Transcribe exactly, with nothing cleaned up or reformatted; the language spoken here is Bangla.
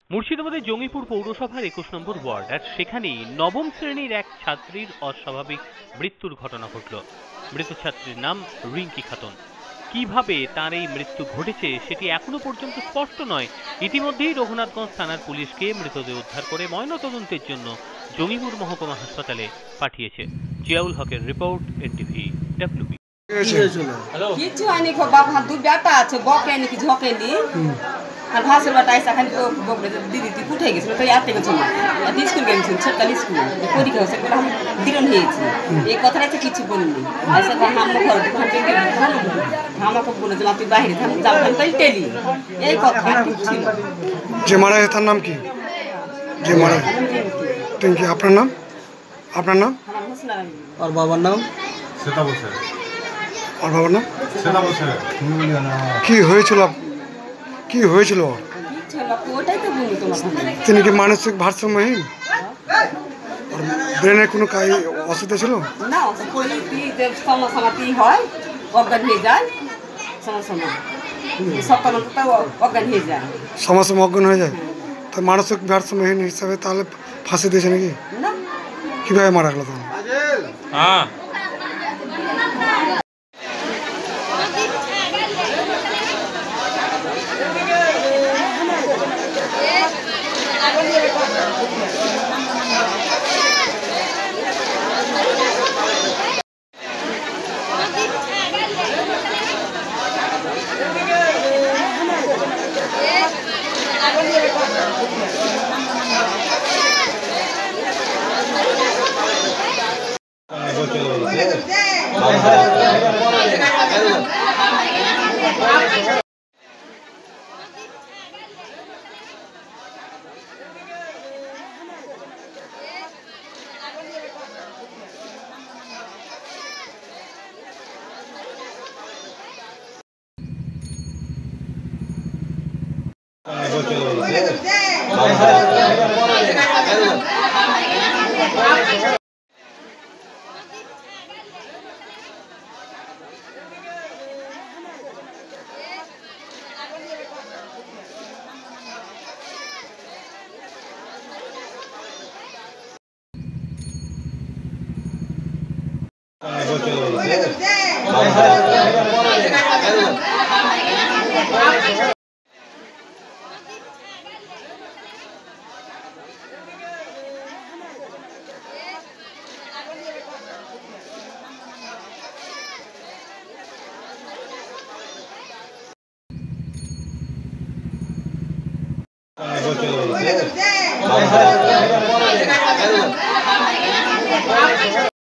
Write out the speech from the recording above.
মুর্শিদাবাদের জঙ্গিপুর পৌরসভার একুশ নম্বর ওয়ার্ড আর সেখানেই নবম শ্রেণীর এক ছাত্রীর অস্বাভাবিক মৃত্যুর ঘটনা ঘটল। মৃত ছাত্রীর নাম রিঙ্কি খাতুন। কিভাবে তার এই মৃত্যু ঘটেছে সেটি এখনো পর্যন্ত স্পষ্ট নয়। ইতিমধ্যেই রঘুনাথগঞ্জ থানার পুলিশকে মৃতদেহ উদ্ধার করে ময়নাতদন্তের জন্য জঙ্গিপুর মহকুমা হাসপাতালে পাঠিয়েছে। জিয়াউল হকের রিপোর্ট, এনটিভি ডাব্লিউবি। কিছু হয়নি, বাপ হাত দু বেটা আছে, বকেনি কি ঝকেনি আর ভাসের বাটা এসে খালি বকলে দিদি তুই উঠে গেছিল তো আতে গেছিল স্কুল গেছিল ছোটকাল স্কুল পরীক্ষা হয়েছে বলে আমি দিরন হয়েছি এই কথাটা তো কিছু বলিনি। এসে হাম ঘর আমাকে বলে যে তুই বাইরে থাম যাও তাই টেলি এই কথা ছিল। যে মারা গেছে তার নাম কি? যে মারা টিঙ্কি। আপনার নাম? আপনার নাম? আর বাবার নাম? আর বাবার নাম? কি হয়েছিল? কি হয়েছিল? তিনি কি মানসিক ভারসাম্যহীন? ব্রেনের কোনো অসুবিধা ছিল? না, সমস্যা হয়, অজ্ঞান হয়ে যায়, সমস্যা সমস্যা অজ্ঞান হয়ে যায়। তো মানসিক ভারসাম্যহীন হিসাবে তাহলে ফাঁসি দিয়েছে নাকি? কিভাবে মারা গেল তাহলে? হ্যাঁ চলো